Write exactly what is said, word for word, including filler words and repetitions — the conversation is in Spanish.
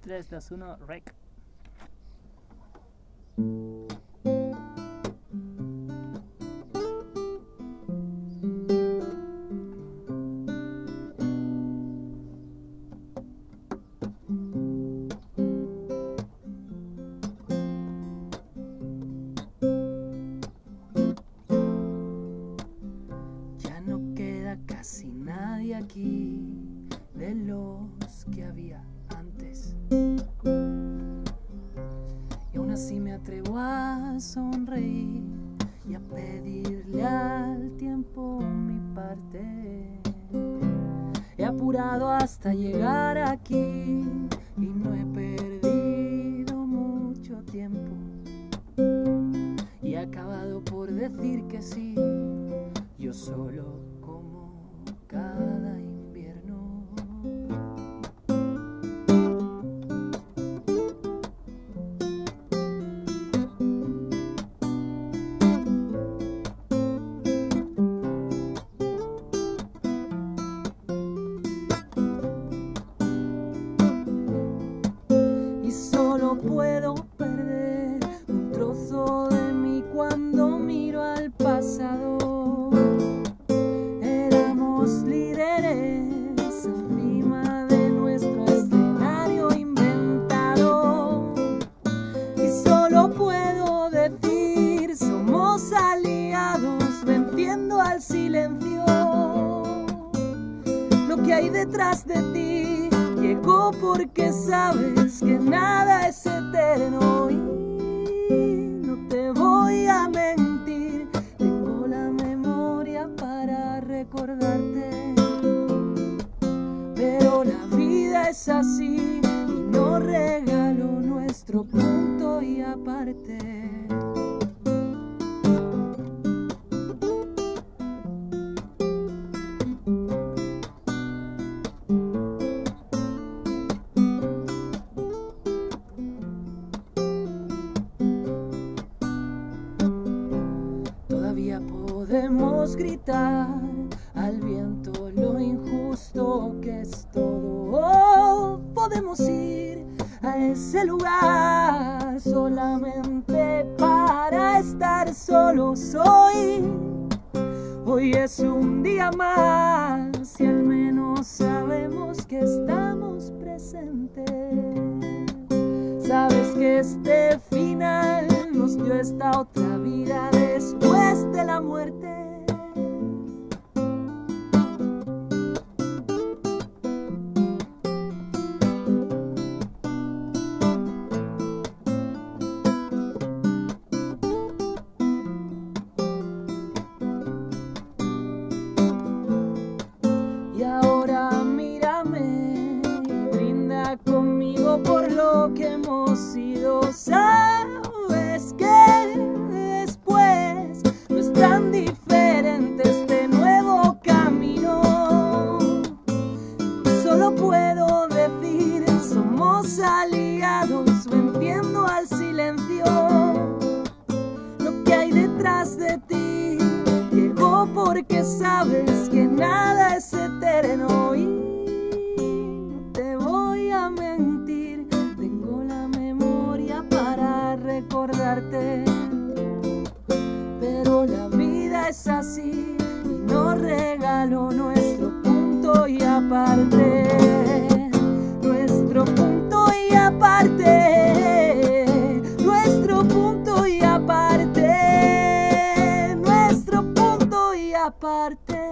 tres, dos, uno, rec. Ya no queda casi nadie aquí de los que había antes, y aún así me atrevo a sonreír y a pedirle al tiempo mi parte. He apurado hasta llegar aquí y no he perdido mucho tiempo, y he acabado por decir que sí, yo solo como cada invierno. Y solo puedo perder un trozo de mí cuando miro al pasado. Éramos líderes encima de nuestro escenario inventado, y solo puedo decir, somos aliados venciendo al silencio. Lo que hay detrás de ti llegó porque sabes que nada es eterno, y no te voy a mentir, tengo la memoria para recordarte. Pero la vida es así y no regalo nuestro punto y aparte. Todavía podemos gritar al viento lo injusto que es todo. Oh, podemos ir a ese lugar solamente para estar solos hoy. Hoy es un día más y al menos sabemos que estamos presentes. Sabes que este final nos dio esta otra vida después de la muerte. Y ahora mírame y brinda conmigo por lo que hemos sido. Sabes que después no es tan diferente este nuevo camino. Solo puedo decir, somos aliados venciendo al silencio. Lo que hay detrás de ti llegó porque sabes que nada es eterno, y no te voy a mentir, tengo la memoria para recordarte. Pero la vida es así y nos regaló nuestro punto y aparte. Nuestro punto y aparte. Nuestro punto y aparte. Nuestro punto y aparte.